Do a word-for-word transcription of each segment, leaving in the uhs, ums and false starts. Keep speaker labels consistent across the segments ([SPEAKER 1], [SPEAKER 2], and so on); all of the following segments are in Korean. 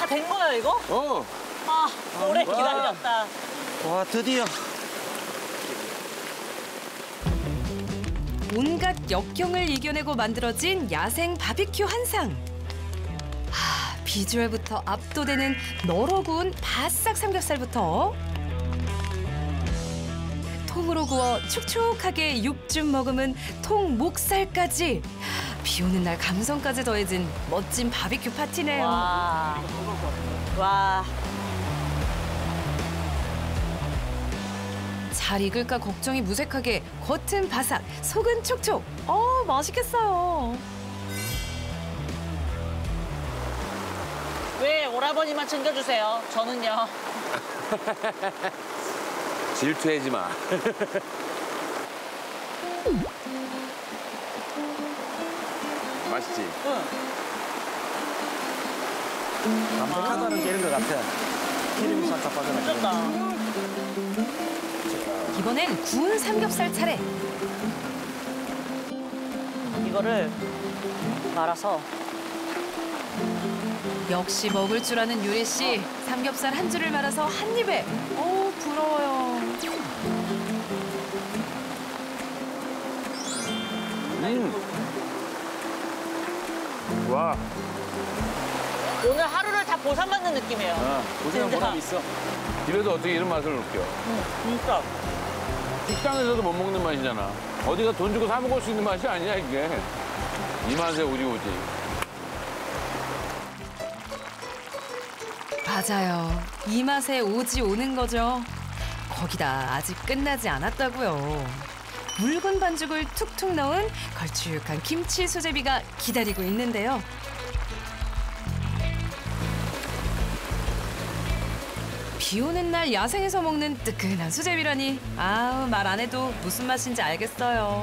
[SPEAKER 1] 다 된 거야, 이거?
[SPEAKER 2] 어.
[SPEAKER 1] 아, 오래
[SPEAKER 2] 와.
[SPEAKER 1] 기다렸다.
[SPEAKER 3] 와, 드디어.
[SPEAKER 4] 온갖 역경을 이겨내고 만들어진 야생 바비큐 한상. 하, 비주얼부터 압도되는 널어 구운 바싹 삼겹살부터 통으로 구워 촉촉하게 육즙 머금은 통 목살까지 비 오는 날 감성까지 더해진 멋진 바비큐 파티네요.
[SPEAKER 1] 와. 와.
[SPEAKER 4] 잘 익을까 걱정이 무색하게 겉은 바삭, 속은 촉촉. 어, 맛있겠어요.
[SPEAKER 1] 왜 오라버니만 챙겨주세요? 저는요.
[SPEAKER 2] 질투하지 마. 맛있지?
[SPEAKER 1] 응.
[SPEAKER 3] 담백하다는 게 이런 것 같아. 기름이 살짝 빠져나가.
[SPEAKER 1] 미쳤다.
[SPEAKER 4] 이번엔 구운 삼겹살 차례.
[SPEAKER 1] 이거를 말아서.
[SPEAKER 4] 역시 먹을 줄 아는 유리 씨. 삼겹살 한 줄을 말아서 한 입에. 오, 부러워요.
[SPEAKER 2] 음. 와.
[SPEAKER 1] 오늘 하루를 다 보상받는 느낌이에요.
[SPEAKER 2] 아, 고생한
[SPEAKER 1] 진짜.
[SPEAKER 2] 보람 있어. 집에서 어떻게 이런 맛을 느껴?
[SPEAKER 1] 응, 진짜.
[SPEAKER 2] 식당에서도 못 먹는 맛이잖아. 어디가 돈 주고 사 먹을 수 있는 맛이 아니야, 이게. 이 맛에 오지 오지.
[SPEAKER 4] 맞아요. 이 맛에 오지 오는 거죠. 거기다 아직 끝나지 않았다고요. 묽은 반죽을 툭툭 넣은 걸쭉한 김치 수제비가 기다리고 있는데요. 비 오는 날 야생에서 먹는 뜨끈한 수제비라니. 아우, 말 안 해도 무슨 맛인지 알겠어요.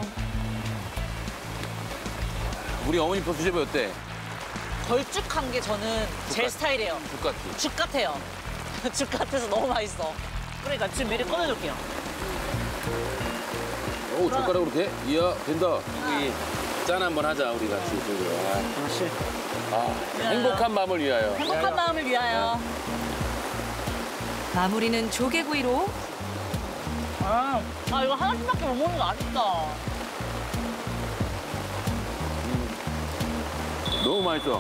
[SPEAKER 2] 우리 어머니 거 수제비 어때?
[SPEAKER 1] 걸쭉한 게 저는 제
[SPEAKER 2] 같-
[SPEAKER 1] 스타일이에요.
[SPEAKER 2] 죽 같지?
[SPEAKER 1] 죽 같아요. 죽 같아서 너무 맛있어. 그러니까 지금 미리 꺼내줄게요.
[SPEAKER 2] 오, 젓가락으로 돼? 이야, 된다. 우리 짠 한번 하자, 우리 같이.
[SPEAKER 3] 하나씩.
[SPEAKER 2] 아, 행복한 마음을 위하여.
[SPEAKER 1] 행복한 마음을 위하여.
[SPEAKER 4] 마무리는 조개구이로.
[SPEAKER 1] 아, 아 이거 하나씩밖에 못 먹는 거 아쉽다.
[SPEAKER 2] 너무 맛있어.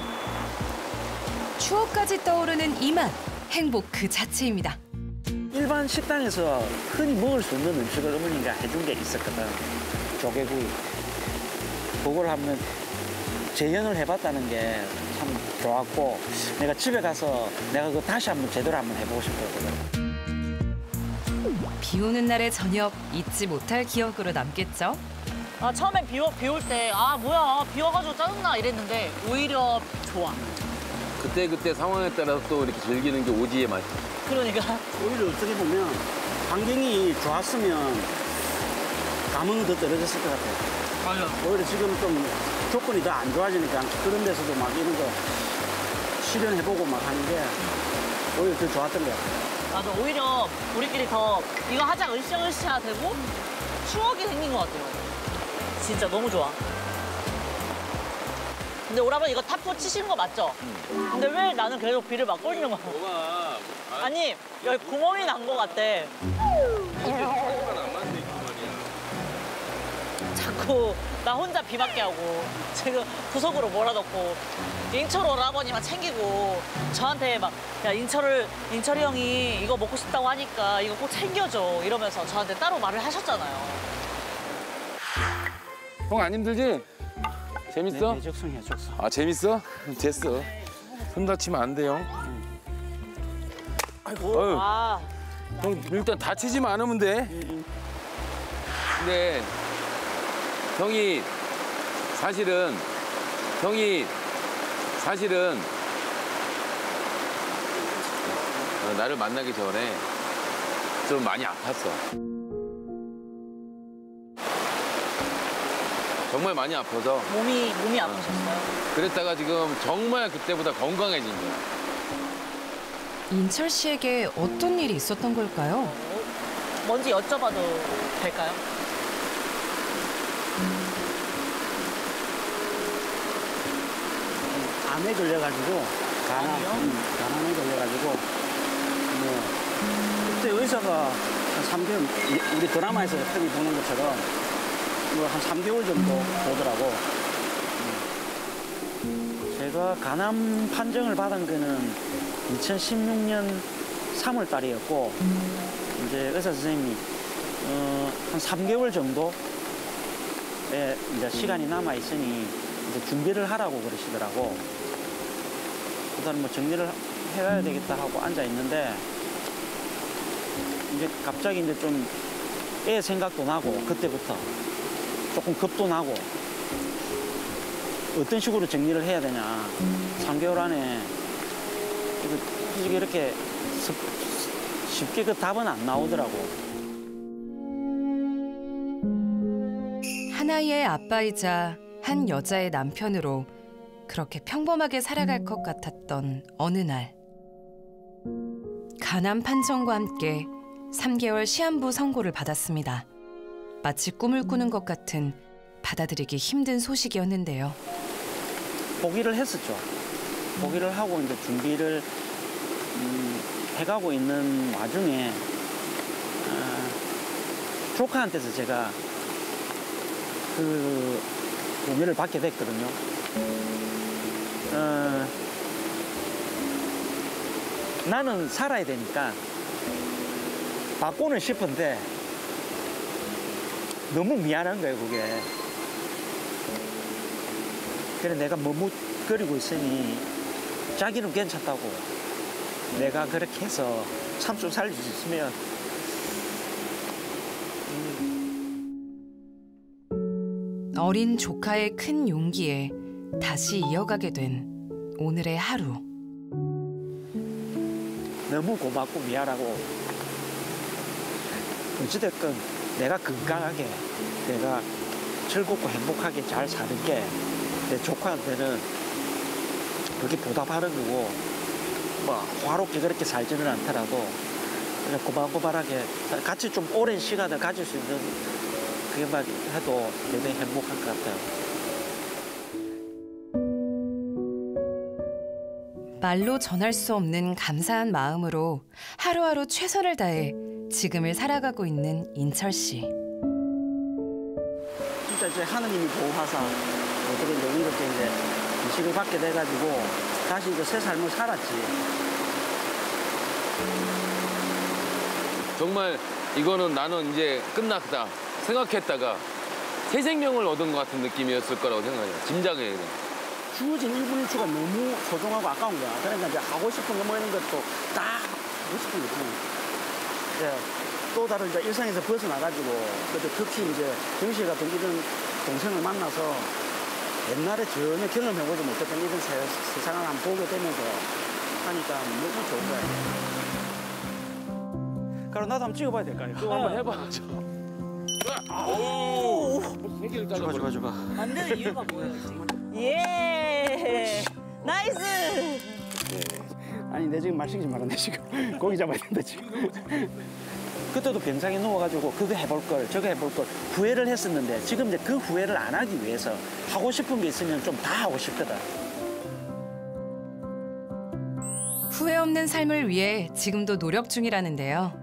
[SPEAKER 4] 추억까지 떠오르는 이 맛. 행복 그 자체입니다.
[SPEAKER 3] 일반 식당에서 흔히 먹을 수 없는 음식을 어머니가 해준 게 있었거든. 조개구이. 그걸 한번 재현을 해봤다는 게 참 좋았고, 내가 집에 가서 내가 그거 다시 한번 제대로 한번 해보고 싶었거든.
[SPEAKER 4] 비 오는 날의 저녁 잊지 못할 기억으로 남겠죠?
[SPEAKER 1] 아 처음엔 비, 오, 비 올 때 아 뭐야 비 와가지고 짜증나 이랬는데 오히려 좋아.
[SPEAKER 2] 그때 그때 상황에 따라서 또 이렇게 즐기는 게 오지의 맛이.
[SPEAKER 1] 그러니까
[SPEAKER 3] 오히려 어떻게 보면 환경이 좋았으면 감흥이 더 떨어졌을 것 같아요.
[SPEAKER 1] 맞아.
[SPEAKER 3] 오히려 지금 좀 조건이 더 안 좋아지니까 그런 데서도 막 이런 거 실현해보고 막 하는 게 오히려 더 좋았던 것 같아요.
[SPEAKER 1] 맞아 오히려 우리끼리 더 이거 하자 으쌰으쌰 되고 추억이 생긴 것 같아요. 진짜 너무 좋아. 근데 오라버니 이거 탑포 치시는 거 맞죠? 응. 근데 왜 나는 계속 비를 막 꼴리는 거야?
[SPEAKER 2] 뭐가?
[SPEAKER 1] 아니 여기 구멍이 난 거 같아. 자꾸 나 혼자 비 맞게 하고 지금 구석으로 몰아넣고 인철 오라버니만 챙기고 저한테 막 야 인철을 인철이 형이 이거 먹고 싶다고 하니까 이거 꼭 챙겨줘 이러면서 저한테 따로 말을 하셨잖아요.
[SPEAKER 2] 형 안 힘들지? 재밌어?
[SPEAKER 3] 네, 적성이야, 적성.
[SPEAKER 2] 아, 재밌어? 됐어. 손 다치면 안 돼요.
[SPEAKER 1] 아이고.
[SPEAKER 2] 어휴.
[SPEAKER 1] 아,
[SPEAKER 2] 형 일단 다치지만 않으면 돼. 근데 형이 사실은 형이 사실은 어, 나를 만나기 전에 좀 많이 아팠어. 정말 많이 아파서
[SPEAKER 1] 몸이 몸이 아프셨어요?
[SPEAKER 2] 그랬다가 지금 정말 그때보다 건강해진 거야.
[SPEAKER 4] 인철 씨에게 어떤 일이 있었던 걸까요?
[SPEAKER 1] 뭔지 여쭤봐도 될까요?
[SPEAKER 3] 암에 걸려가지고 간암, 음, 간암에 걸려가지고 뭐 그때 의사가 한 삼 개월 이- 우리 드라마에서 흔히 보는 것처럼 뭐 한 삼 개월 정도 보더라고. 음. 제가 간암 판정을 받은 거는 이천십육 년 삼월 달이었고 이제 의사 선생님이 어, 한 삼 개월 정도의 이제 시간이 남아 있으니 이제 준비를 하라고 그러시더라고. 그다음 뭐 정리를 해가야 되겠다 하고 앉아 있는데 이제 갑자기 이제 좀 애 생각도 나고 그때부터 조금 겁도 나고 어떤 식으로 정리를 해야 되냐. 삼 개월 안에 이거 솔직히 이렇게 쉽게 그 답은 안 나오더라고.
[SPEAKER 4] 하나의 아빠이자 한 여자의 남편으로 그렇게 평범하게 살아갈 것 같았던 어느 날 간암 판정과 함께 삼 개월 시한부 선고를 받았습니다. 마치 꿈을 꾸는 것 같은 받아들이기 힘든 소식이었는데요.
[SPEAKER 3] 포기를 했었죠. 포기를 하고 이제 준비를 음, 해가고 있는 와중에 어, 조카한테서 제가 그 공연을 받게 됐거든요. 어, 나는 살아야 되니까 받고는 싶은데 너무 미안한 거예요, 그게. 그래 내가 머뭇거리고 있으니 자기는 괜찮다고 내가 그렇게 해서 삼촌 살릴 수 있으면
[SPEAKER 4] 어린 조카의 큰 용기에 다시 이어가게 된 오늘의 하루.
[SPEAKER 3] 너무 고맙고 미안하고 어찌됐건 내가 건강하게 내가 즐겁고 행복하게 잘 사는 게 내 조카한테는 그렇게 보답하는 거고 뭐 화롭게 그렇게 살지는 않더라도 그냥 고만고만하게 같이 좀 오랜 시간을 가질 수 있는 그게만 해도 굉장히 행복할 것 같아요.
[SPEAKER 4] 말로 전할 수 없는 감사한 마음으로 하루하루 최선을 다해 지금을 살아가고 있는 인철 씨.
[SPEAKER 3] 진짜 이제 하느님이 보호하사 어떻게 이제 이렇게 이제 지식을 받게 돼가지고 다시 이제 새 삶을 살았지.
[SPEAKER 2] 정말 이거는 나는 이제 끝났다 생각했다가 새 생명을 얻은 것 같은 느낌이었을 거라고 생각해요. 짐작해. 그냥.
[SPEAKER 3] 주어진 일 분 일 초가 너무 소중하고 아까운 거야. 그러니까 이제 하고 싶은 거 뭐 이런 것도 딱 하고 싶은 거지. 이제 또 다른 이제 일상에서 벗어나가지고 그때 특히 이제 정시가 동기던 동생을 만나서 옛날에 전혀 경험해보지 못했던 이런 세, 세상을 한번 보게 되면서 하니까 너무 좋은 거야. 그럼 나도 한번 찍어봐야 될까요?
[SPEAKER 2] 또 한번 해봐. 오! 세 개를
[SPEAKER 3] 줘봐, 줘봐, 줘봐.
[SPEAKER 1] 안 되는 이유가 뭐예요, 지금? 예! 나이스!
[SPEAKER 3] 아니, 내 지금 말 시키지 말았네, 지금. 고기 잡아야 된다, 지금. 그때도 병상에 누워가지고 그거 해볼 걸, 저거 해볼 걸 후회를 했었는데 지금 이제 그 후회를 안 하기 위해서 하고 싶은 게 있으면 좀 다 하고 싶거든.
[SPEAKER 4] 후회 없는 삶을 위해 지금도 노력 중이라는데요.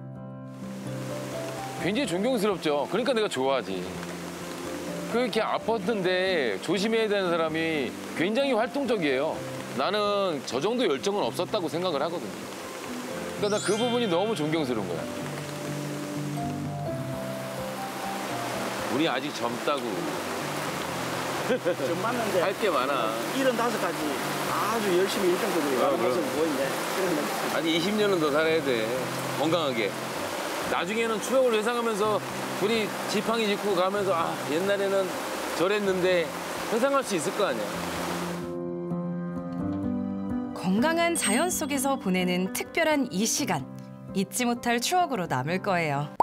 [SPEAKER 2] 굉장히 존경스럽죠. 그러니까 내가 좋아하지. 그렇게 아팠는데 조심해야 되는 사람이 굉장히 활동적이에요. 나는 저 정도 열정은 없었다고 생각을 하거든요. 그러니까 나 그 부분이 너무 존경스러운 거야. 우리 아직 젊다고.
[SPEAKER 3] 좀 맞는데
[SPEAKER 2] 할 게 많아.
[SPEAKER 3] 일흔다섯 가지 아주 열심히 일등급으로
[SPEAKER 2] 아,
[SPEAKER 3] 하는 모습
[SPEAKER 2] 그럼.
[SPEAKER 3] 보이네. 그러면
[SPEAKER 2] 아니 이십 년은 더 살아야 돼. 건강하게. 나중에는 추억을 회상하면서 우리 지팡이 짚고 가면서 아 옛날에는 저랬는데 회상할 수 있을 거 아니야.
[SPEAKER 4] 건강한 자연 속에서 보내는 특별한 이 시간 잊지 못할 추억으로 남을 거예요.